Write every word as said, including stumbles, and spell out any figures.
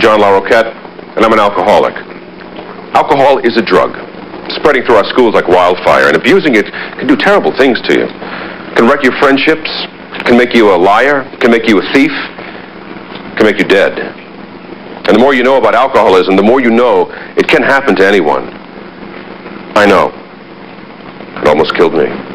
John Larroquette, and I'm an alcoholic. Alcohol is a drug, spreading through our schools like wildfire, and abusing it can do terrible things to you. It can wreck your friendships, it can make you a liar, it can make you a thief, it can make you dead. And the more you know about alcoholism, the more you know it can happen to anyone. I know. It almost killed me.